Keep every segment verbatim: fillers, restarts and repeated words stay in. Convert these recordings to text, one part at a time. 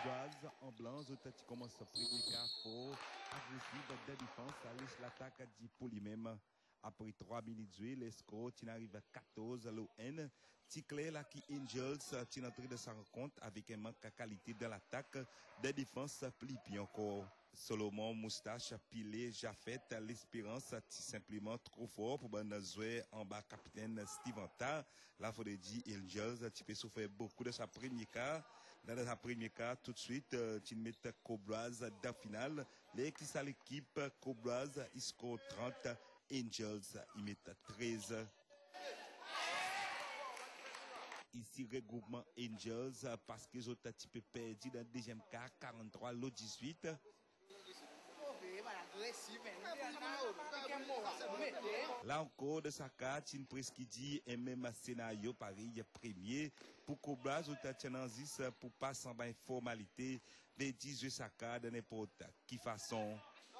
Cobras en blanc, Zotati commence à premier quart fort, agressif de défense, allège l'attaque du pour lui-même. Après trois minutes, le score, tu arrive à quatorze, l'O N. Ticlé là qui Angels, tu entré de sa rencontre avec un manque de qualité de l'attaque, de défense, plus encore. Solomon, Moustache, Pilé, Jaffet, l'espérance, simplement trop fort pour ben jouer en bas capitaine Steventa. Là, faut dire Angels, tu peux souffrir beaucoup de sa première quart. Dans sa première quart, tout de suite, tu mets Cobras dans finale. Les qui ça l'équipe, Cobras, il score trente. Angels, ils mettent treize. Ici, regroupement Angels, parce qu'ils ont un petit peu perdu dans le deuxième quart, quarante-trois, l'autre dix-huit. Là encore, de sa carte, une presse qui dit, et même un scénario pareil, premier, pour Cobras, ou Tatiananzis, pour pas sans une formalité, de dix-huit sa carte de n'importe qui façon.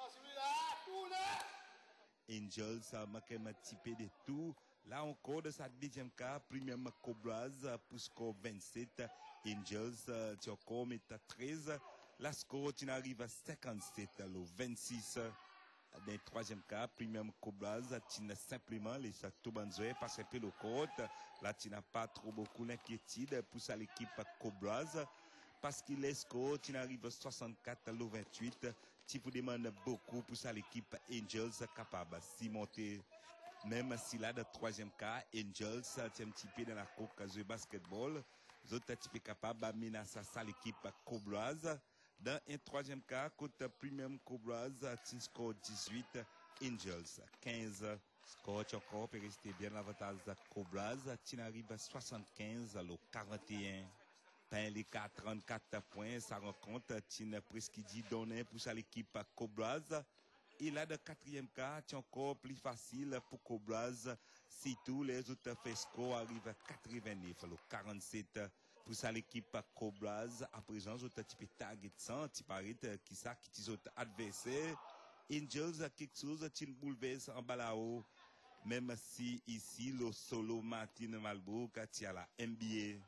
Angels a manqué un petit peu de tout. Là encore, de sa deuxième carte, premièrement Cobras pour score vingt-sept. Angels, tu as encore mis treize. La score, tu arrives à cinquante-sept, le vingt-six. Dans le troisième cas, premièrement Cobras, tu n'as simplement les Tobanzoé parce que le côte. Là, tu n'as pas trop beaucoup d'inquiétude pour ça l'équipe Cobras. Parce qu'il est score, tu arrives à soixante-quatre, le vingt-huit. Tu vous demandes beaucoup pour ça l'équipe Angels capable de monter. Même si là, dans le troisième cas, Angels, tu es un petit peu dans la coque de basketball. Vous êtes un petit peu capable de menacer ça l'équipe Cobras. Dans un troisième cas, côté premium Cobras, tu score dix-huit, Angels quinze. Score, tu encore peut rester bien l'avantage de Cobras. Tu arrives à soixante-quinze, le quarante et un. Dans les trente-quatre points, ça rencontre, tu n'as presque dit donné pour ça l'équipe Cobras. Et là, dans le quatrième cas, c'est encore plus facile pour Cobras. Si tous les autres fait score arrivent à quatre-vingt-neuf, le quarante-sept. Pour ça, l'équipe Cobras, à présent, j'ai un petit peu target cent, tu paraît, qui ça, qui tes autres adversaires. Angels, quelque chose, tu bouleverse en bas là-haut. Même si ici, le solo Martin Malbourg, tu as la N B A.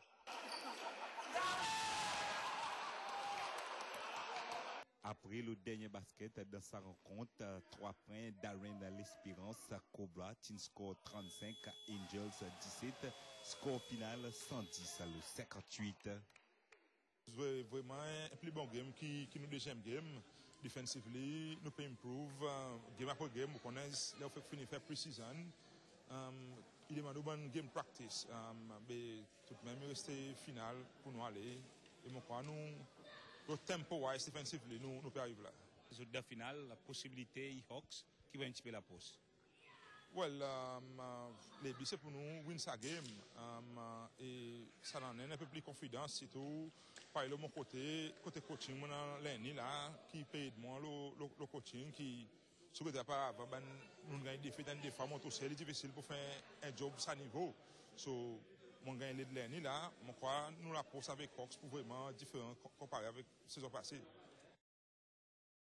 Après le dernier basket dans sa rencontre, trois points, Darren l'Espérance, Cobra, team score trente-cinq, Angels dix-sept, score final cent dix à le cinquante-huit. C'est vraiment un plus bon game qui, qui nous deuxième game. Defensively, nous pouvons improve. Uh, game après game, nous connaissons, là, on fait finir faire pre-season. Um, il demande une game practice. Um, mais tout de même, il reste final pour nous aller. Et mon crois, nous, le tempo wise defensively, nous, nous pouvons arriver là. De finale, la possibilité Hawks qui va un petit peu la pause. Well, um, uh, les buts c'est pour nous win sa game. Um, uh, et ça donne un peu plus confiance, surtout par le mon côté, côté coaching, mon l'année là, qui paye de moi le, le, le coaching, qui, ce que pas avant, ben, nous gagnons des faits dans des fois, mon tout c'est difficile pour faire un job à niveau. So, mon gagne de l'année là, mon crois, nous la pose avec Hawks pour vraiment différent comparé avec saison passée.